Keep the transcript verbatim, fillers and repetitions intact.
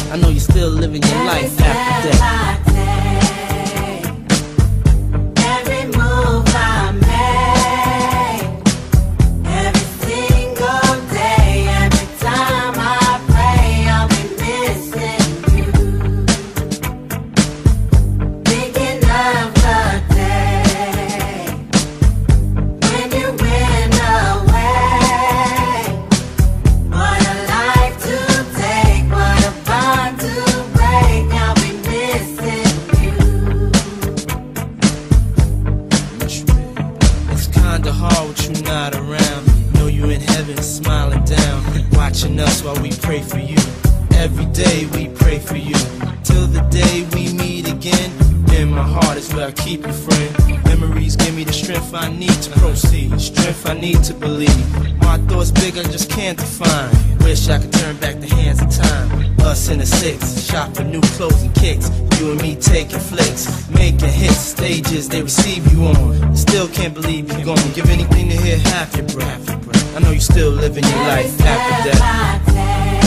I know you're still living your life after that. Kinda hard with you not around. Know you in heaven smiling down, watching us while we pray for you. Every day we pray for you, till the day we meet again. In my heart is where I keep you, friend. Memories give me the strength I need to proceed, strength I need to believe. My thoughts big, I just can't define. Wish I could turn back the hands of time. Us in the six, shop for new clothes and kicks. You and me taking flicks, making hits, stages they receive you on. Still can't believe you're gone. Give anything to hear half your breath. I know you're still living your life after that.